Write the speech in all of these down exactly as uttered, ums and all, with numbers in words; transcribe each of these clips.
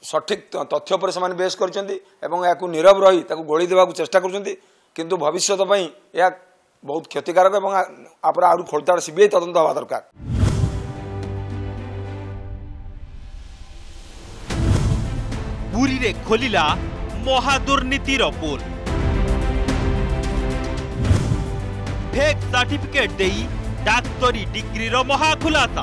सठिक तथ्य पर से बेस कर नीरव रही गोली देवा चेष्टा कर भविष्य यह बहुत क्षतिकारक और खोलताड़ सीबीआई तदंत हवा दरकार। पुरी रे खोलिला महादुर्नीतिर पोल फेक सर्टिफिकेट देई डाक्तरी डिग्री रो महाखुलासा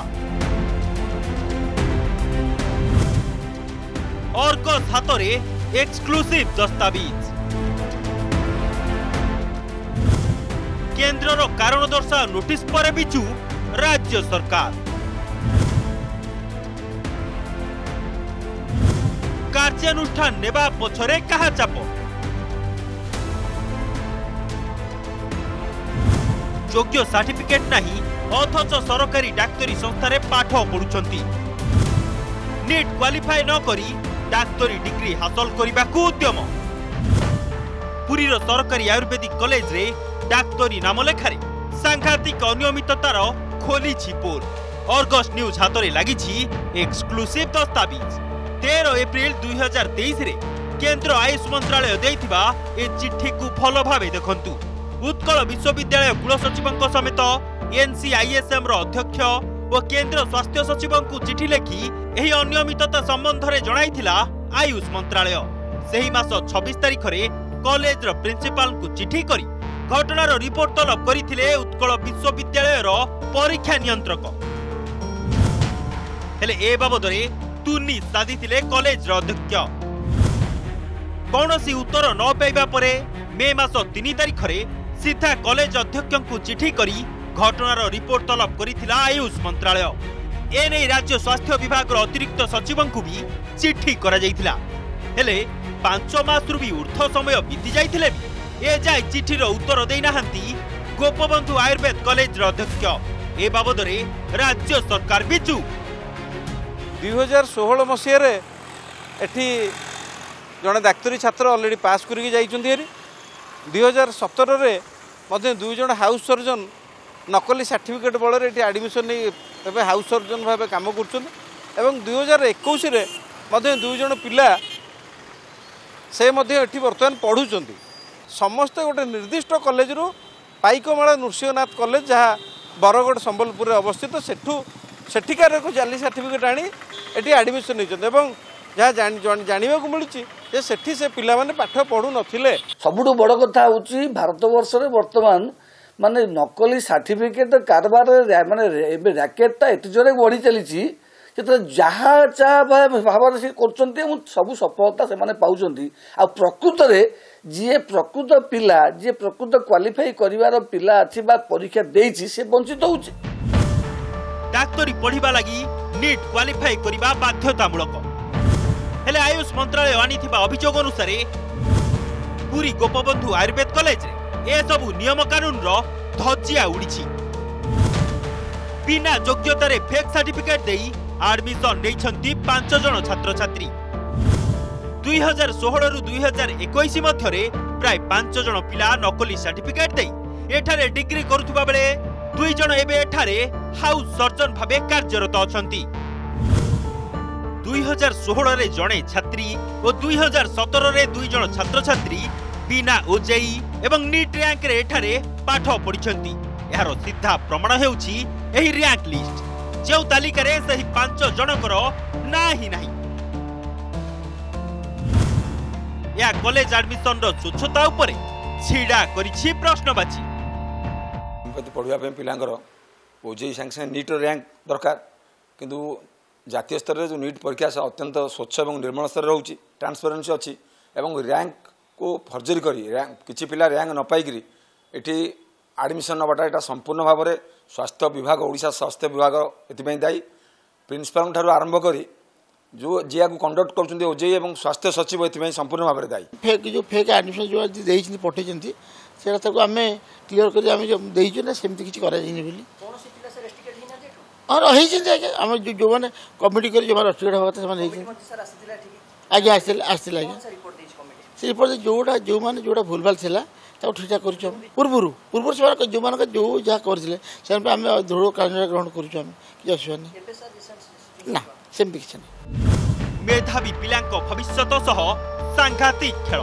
अर्गस हातरे एक्सक्लूसिव दस्तावेज केंद्र रो कारण दर्शा नोटिस पर बिचु राज्य सरकार कार्यानुष्ठान नेबा पछरे कहा चाप योग्य सर्टिफिकेट नहीं अथच सरकारी डाक्तरी संस्थारे पाठ पढ़ुछंती नीट क्वालिफाई न करी डाक्तरी डिग्री हासिल करने को उद्यम पुरी रो सरकारी आयुर्वेदिक कॉलेज रे डाक्तरी नाम लेखारे सांघातिक अनियमिततार खोली पोल अर्गस न्यूज हाथ में लगी एक्सक्लूसिव दस्तावेज तेरह एप्रिल दुई हजार तेईस रे केंद्र आयुष मंत्रालय देइथिबा ए चिट्ठी को भल भाव देखंतु उत्कल विश्वविद्यालय कुलसचिव समेत एनसीआईएसएम रो अध्यक्ष और केंद्र स्वास्थ्य सचिव को चिठी लेखि एही अनियमितता संबंध में जणाइथिला आयुष मंत्रालय सेही मास छब्बीस तारिख रे कॉलेज रो प्रिंसिपल को चिठी करी घटनार रिपोर्ट तलब करथिले उत्कल विश्वविद्यालय रो परीक्षा नियंत्रक हेले ए बाबद रे तुनी साधिथिले कॉलेज रो अध्यक्ष कौनसी उत्तर न पाइबा परे मे मास तीन तारिख रे सीधा कॉलेज अध्यक्ष को चिठी करी घटनार रिपोर्ट तलब करिथिला आयुष मंत्रालय एने राज्य स्वास्थ्य विभाग रो अतिरिक्त सचिव को भी चिठी करा जाइथिला हेले पांच मास रु भी ऊर्ध्व समय बीती जाइथिले भी ए जाय चिठी रो उत्तर देई नाहंती गोपबंधु आयुर्वेद कॉलेज रो अध्यक्ष ए बाबद रे राज्य सरकार बिचु दुई हजार षोह मसीह एठी जड़े डाक्तरी छात्र अलरेडी पास करके जाइए दुई हजार सतर दुई जन हाउस सर्जन नकली सर्टिफिकेट बल एडमिशन नहीं हाउस सर्जन भाव कम कर दुई हजार इक्कीस दुई जन पिला से बर्तमान पढ़ुं समस्ते गोटे निर्दिष्ट कॉलेज रु पाइकमाला नृसिंहनाथ कॉलेज जहाँ बरगढ़ संबलपुर अवस्थित सेठू सेठिकार को जाली सर्टिफिकेट आनी एटी एडमिशन नहीं जहाँ जानवा को मिलूँ सेठी से पिला माने पाठ पढ़ु नथिले सबुठु बड़ कथा होची भारत वर्ष रे वर्तमान माने नकली सर्टिफिकेट कारबार माने एबे रैकेटटा एत जोरे बढ़ी चली जहाँ चाह भाव से कर सब सफलता से माने पाउचंती आ प्रकृत रे जी प्रकृत पिला जी प्रकृत क्वालिफाई करिवार पिला अछि बा परीक्षा देछि से वंचित होउछि डाक्तरी पढ़िबा लागि नीट क्वालिफाई करिबा बाध्यतामूलक हेले आयुष मंत्रालय आनिथिबा अभियोग अनुसार पुरी गोपबंधु आयुर्वेद कॉलेज रे ए सबु नियम कानून रो धज्जिया उड़ीछि बिना योग्यता रे फेक सर्टिफिकेट देई एडमिशन नेइछंती पांच जण छात्र छात्री दुई हजार सोलह रु दुई हजार इक्कीस मध्य रे प्राय पांच जण पिला नकली सर्टिफिकेट देई एठारे डिग्री करुथुबा बेले दुई जण एबे एठारे हाउस सर्जन भाबे कार्यरत अछंती दुई हजार सोलह रे जणे छात्री और दुई हजार सतर रे दुई जण छात्र छात्री बिना ओजेई एवं नीट रैंक रे एठारे पाठ पढ़िछंती यार सीधा प्रमाण हेउछि एही रैंक लिस्ट जो तालिका रे सही पांच जनकर ना ही नहीं या कॉलेज एडमिशन रो स्वच्छता उपरे छिडा करिछि प्रश्नबाची पढ़िया पिलांगर ओजेई सांगे नीट रैंक दरकार किंतु जातीय स्तर में जो नीट परीक्षा से अत्यंत स्वच्छ और निर्मल स्तर रोचे ट्रांसपेरेन्सी अच्छी एवं रैंक को फर्जरी करी रैंक किसी पिला रैंक न पाइकी एटी एडमिशन नवाटा यहाँ संपूर्ण भाव में स्वास्थ्य विभाग ओडिशा स्वास्थ्य विभाग एपाई दायी प्रिंसिपाल ठार आरंभ करी जो जिया को कंडक्ट कर ओजेई और स्वास्थ्य सचिव एपाई संपूर्ण भाव में दायी फेक जो फेक एडमिशन जो देती पठे से आम क्लीयर कर सेमती किसी कर और आम जो मैंने कमिटी कर जो रस्टिकेट हवा आज्ञा आसला आज्ञा से रिपोर्ट जोटा जो मैंने जोटा भूल भाल था ठीक ठाक कर पूर्व पूर्व से जो मान जो जहाँ करते आम दृढ़ कार्य ग्रहण करें असुविधा नहीं ना सेमती किसी नहीं। मेधावी पिलांको भविष्यत सह सांघातिक खेल।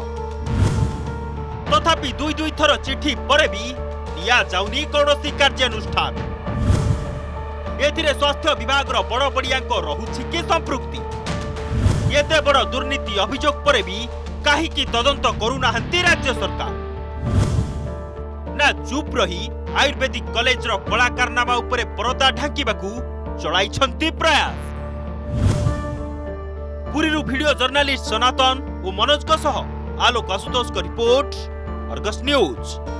तथापि दुई दुई थर चिठी पर भी निया जाउनी कौनसी कार्यानुष्ठान। एथिरे स्वास्थ्य विभाग रो बड़ बड़ियांको रहुछि कि संपृक्ति? एते बड़ दुर्नीति अभियोग पर भी काहीकि तदंत करुनाहंती राज्य सरकार? ना चुप रही आयुर्वेदिक कॉलेज रो कला कारनामा उपरे परदा ढांकिबाकू चलाइछंती प्रयास। पुरीरू वीडियो जर्नालिस्ट सनातन और मनोज को सह आलोक आशुतोष को रिपोर्ट, अर्गस न्यूज।